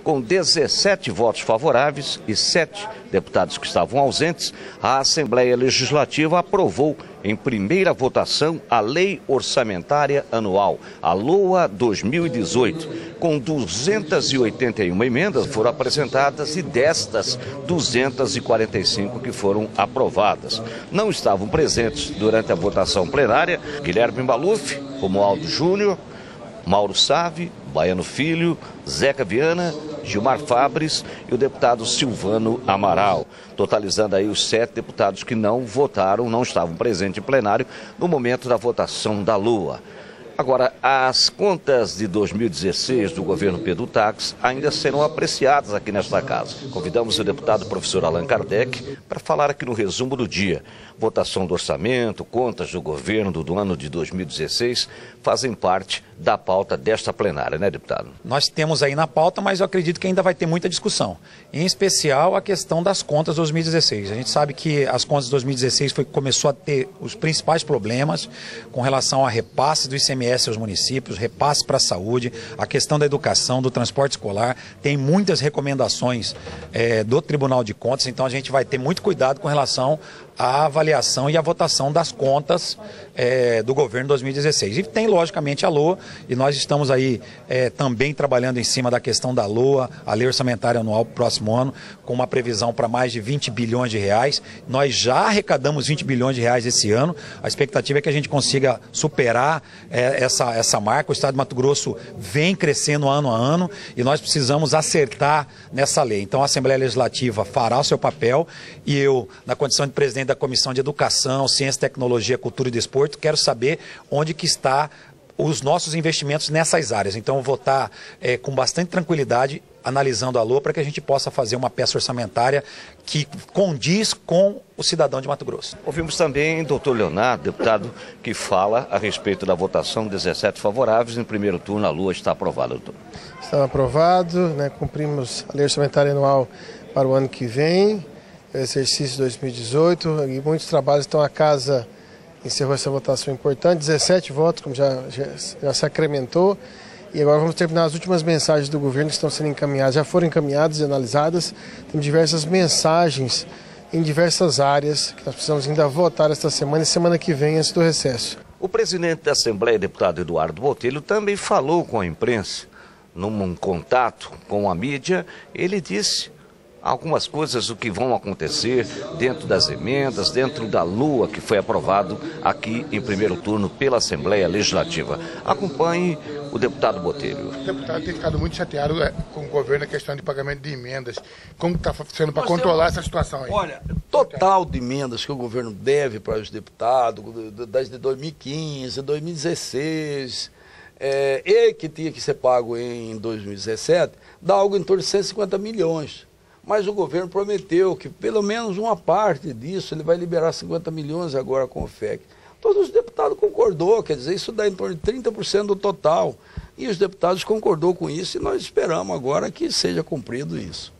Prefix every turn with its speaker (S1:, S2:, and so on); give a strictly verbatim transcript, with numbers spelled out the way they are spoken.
S1: Com dezessete votos favoráveis e sete deputados que estavam ausentes, a Assembleia Legislativa aprovou em primeira votação a Lei Orçamentária Anual, a LOA dois mil e dezoito. Com duzentas e oitenta e uma emendas foram apresentadas e destas, duzentas e quarenta e cinco que foram aprovadas. Não estavam presentes durante a votação plenária Guilherme Maluf, Romualdo Júnior, Mauro Save, Baiano Filho, Zeca Viana, Gilmar Fabres e o deputado Silvano Amaral, totalizando aí os sete deputados que não votaram, não estavam presentes em plenário no momento da votação da LOA. Agora, as contas de dois mil e dezesseis do governo Pedro Taques ainda serão apreciadas aqui nesta casa. Convidamos o deputado professor Allan Kardec para falar aqui no resumo do dia. Votação do orçamento, contas do governo do ano de dois mil e dezesseis fazem parte da pauta desta plenária, né, deputado?
S2: Nós temos aí na pauta, mas eu acredito que ainda vai ter muita discussão. Em especial a questão das contas de dois mil e dezesseis. A gente sabe que as contas de dois mil e dezesseis foi, começou a ter os principais problemas com relação a repasse do I C M S aos municípios, repasse para a saúde, a questão da educação, do transporte escolar. Tem muitas recomendações é, do Tribunal de Contas, então a gente vai ter muito cuidado com relação à avaliação e à votação das contas é, do governo dois mil e dezesseis. E tem, logicamente, a LOA, e nós estamos aí é, também trabalhando em cima da questão da LOA, a Lei Orçamentária Anual para o próximo ano, com uma previsão para mais de vinte bilhões de reais. Nós já arrecadamos vinte bilhões de reais esse ano. A expectativa é que a gente consiga superar é, essa, essa marca. O Estado de Mato Grosso vem crescendo ano a ano e nós precisamos acertar nessa lei. Então, a Assembleia Legislativa fará o seu papel e eu, na condição de presidente da Comissão de Educação, Ciência, Tecnologia, Cultura e Desporto, quero saber onde que está os nossos investimentos nessas áreas. Então, eu vou estar é, com bastante tranquilidade analisando a LOA para que a gente possa fazer uma peça orçamentária que condiz com o cidadão de Mato Grosso.
S1: Ouvimos também o doutor Leonardo, deputado, que fala a respeito da votação, dezessete favoráveis, em primeiro turno a LOA está aprovada, doutor.
S3: Está aprovado, né, cumprimos a Lei Orçamentária Anual para o ano que vem, exercício dois mil e dezoito, e muitos trabalhos, então a casa encerrou essa votação importante, dezessete votos, como já, já, já sacramentou, e agora vamos terminar as últimas mensagens do governo que estão sendo encaminhadas, já foram encaminhadas e analisadas, temos diversas mensagens em diversas áreas que nós precisamos ainda votar esta semana e semana que vem antes do recesso.
S1: O presidente da Assembleia, deputado Eduardo Botelho, também falou com a imprensa, num contato com a mídia. Ele disse algumas coisas do que vão acontecer dentro das emendas, dentro da LOA que foi aprovado aqui em primeiro turno pela Assembleia Legislativa. Acompanhe o deputado Botelho.
S4: O deputado tem ficado muito chateado com o governo na questão de pagamento de emendas. Como está sendo para controlar essa situação aí?
S5: Olha, total de emendas que o governo deve para os deputados, desde dois mil e quinze, dois mil e dezesseis, é, e que tinha que ser pago em dois mil e dezessete, dá algo em torno de cento e cinquenta milhões. Mas o governo prometeu que pelo menos uma parte disso ele vai liberar cinquenta milhões agora com o F E C. Todos os deputados concordou, quer dizer, isso dá em torno de trinta por cento do total. E os deputados concordou com isso e nós esperamos agora que seja cumprido isso.